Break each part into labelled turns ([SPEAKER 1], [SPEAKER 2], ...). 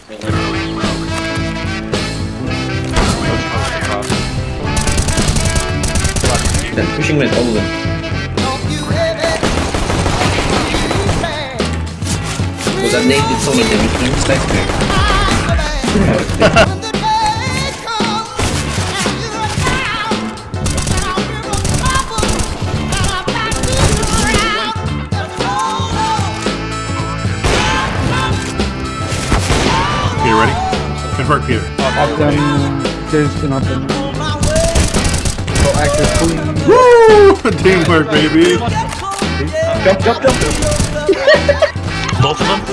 [SPEAKER 1] They're pushing with all of them. Was that nade did so much damage to him?
[SPEAKER 2] Peter, ready? Good work, Peter.
[SPEAKER 3] Up them. There's been up them. Go active, please.
[SPEAKER 2] Woo! Teamwork, baby.
[SPEAKER 3] Jump, jump, jump.
[SPEAKER 4] Both of them?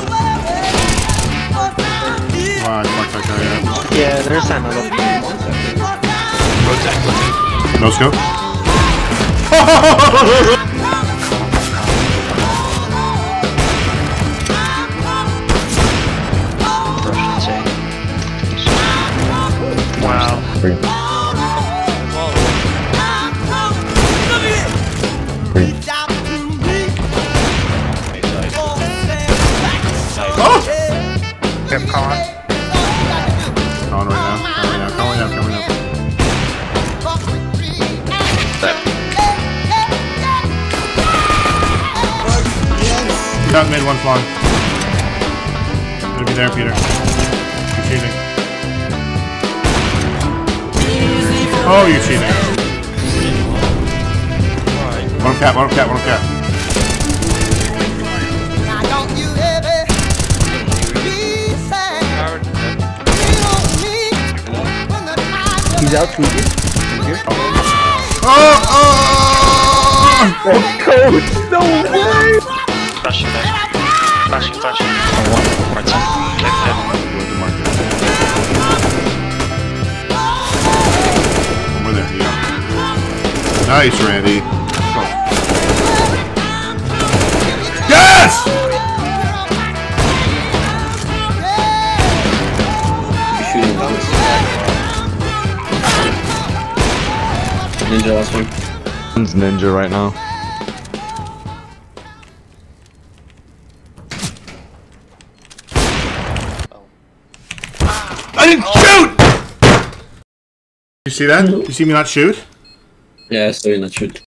[SPEAKER 2] Wow, fuck that guy up.
[SPEAKER 5] Yeah, there's another.
[SPEAKER 4] Rotate.
[SPEAKER 2] No scope?
[SPEAKER 4] Wow.
[SPEAKER 2] Oh!
[SPEAKER 4] Yep, Colin.
[SPEAKER 2] Calling right now. Calling right now. You got mid one flank. Gonna be there, Peter. You're cheating. Oh, you're cheating. One cap.
[SPEAKER 3] He's out tweaking.
[SPEAKER 2] Oh!
[SPEAKER 3] Coach, no way!
[SPEAKER 4] Flashing back. Flashing. Right side.
[SPEAKER 2] Over there, yeah. Nice, Randy. Go. Yes!
[SPEAKER 1] You're shooting bounce. Ninja last one.
[SPEAKER 6] One's ninja right now.
[SPEAKER 2] I didn't shoot! You see that? You see me not shoot?
[SPEAKER 1] Yeah, I still in that shoot.